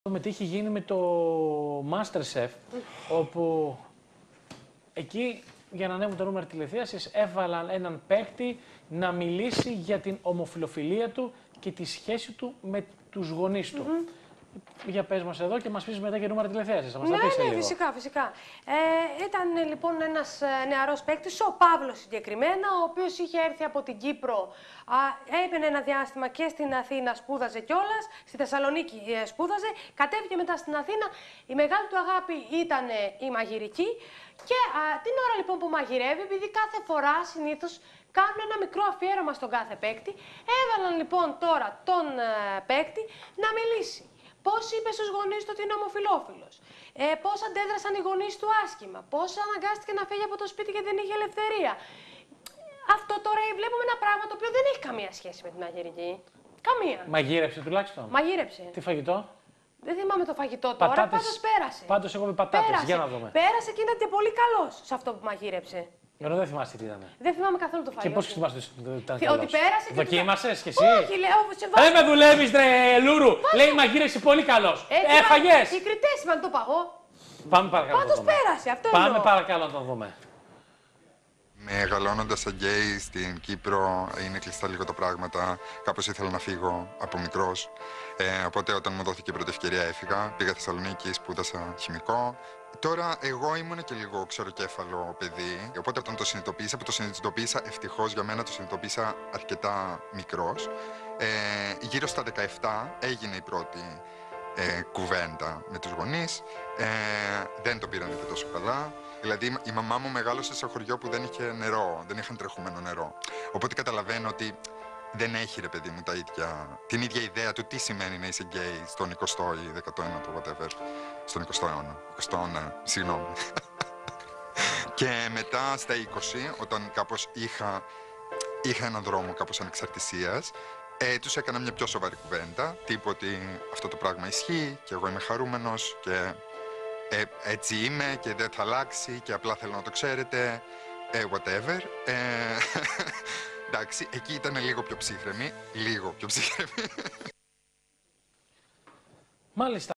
με τι είχε γίνει με το MasterChef, όπου εκεί για να ανέβουν τα νούμερα τηλεθέασης έβαλαν έναν παίκτη να μιλήσει για την ομοφυλοφιλία του και τη σχέση του με τους γονείς του. Για πες μας εδώ και μας πεις μετά και νούμερα τηλεθέασης. Ναι, φυσικά. Ήταν λοιπόν ένας νεαρός παίκτης, ο Παύλος συγκεκριμένα, ο οποίος είχε έρθει από την Κύπρο, έπαινε ένα διάστημα και στην Αθήνα, σπούδαζε κιόλας, στη Θεσσαλονίκη σπούδαζε, κατέβηκε μετά στην Αθήνα, η μεγάλη του αγάπη ήταν η μαγειρική και την ώρα λοιπόν που μαγειρεύει, επειδή κάθε φορά συνήθως κάνουν ένα μικρό αφιέρωμα στον κάθε παίκτη, έβαλαν λοιπόν τώρα τον παίκτη να μιλήσει. Πώς είπε στους γονείς του ότι είναι ομοφυλόφιλος, πώς αντέδρασαν οι γονείς του άσχημα, πώς αναγκάστηκε να φύγει από το σπίτι και δεν είχε ελευθερία. Αυτό τώρα βλέπουμε ένα πράγμα το οποίο δεν έχει καμία σχέση με την μαγειρική. Καμία. Μαγείρεψε τουλάχιστον. Μαγείρεψε. Τι φαγητό? Δεν θυμάμαι το φαγητό τώρα, πάντως πέρασε. Πάντως εγώ με πατάτες, πέρασε. Για να δούμε. Πέρασε και ήταν και πολύ καλός σε αυτό που μαγείρεψε. Ενώ δεν θυμάσαι τι ήταν. Δεν θυμάμαι καθόλου το φαγητό. Και πώς θυμάσαι ότι ήταν ότι πέρασε και δοκίμασες κι εσύ? Όχι, λέω, δεν με δουλεύεις ρε Λούρου. Λέει μαγείρεψε πολύ καλός. Έφαγες. Οι κριτές είπαν το παγώ. Πάμε παρακαλώ. Πάντως πέρασε, αυτό Πάμε εννοώ. παρακαλώ να το δούμε. Μεγαλώνοντας σαν γκέι στην Κύπρο είναι κλειστά λίγο τα πράγματα. Κάπως ήθελα να φύγω από μικρός. Οπότε όταν μου δόθηκε η πρώτη ευκαιρία έφυγα. Πήγα Θεσσαλονίκη, σπούδασα χημικό. Τώρα εγώ ήμουν και λίγο ξεροκέφαλο παιδί. Οπότε όταν το συνειδητοποίησα, που το συνειδητοποίησα ευτυχώς για μένα, το συνειδητοποίησα αρκετά μικρός. Γύρω στα 17 έγινε η πρώτη κουβέντα με τους γονείς. Δεν το πήραν και τόσο καλά. Δηλαδή η μαμά μου μεγάλωσε σε χωριό που δεν είχε νερό, δεν είχαν τρεχούμενο νερό. Οπότε καταλαβαίνω ότι δεν έχει ρε παιδί μου την ίδια ιδέα του τι σημαίνει να είσαι γκέι στον 20ο ή 19ο, whatever. Στον 20ο αιώνα. 20ο αιώνα, συγγνώμη. Και μετά στα 20, όταν κάπως είχα έναν δρόμο κάπως ανεξαρτησίας, τους έκανα μια πιο σοβαρή κουβέντα, τύπου ότι αυτό το πράγμα ισχύει και εγώ είμαι χαρούμενος και έτσι είμαι και δεν θα αλλάξει και απλά θέλω να το ξέρετε, whatever. Εντάξει, εκεί ήταν λίγο πιο ψύχρεμη, Μάλιστα.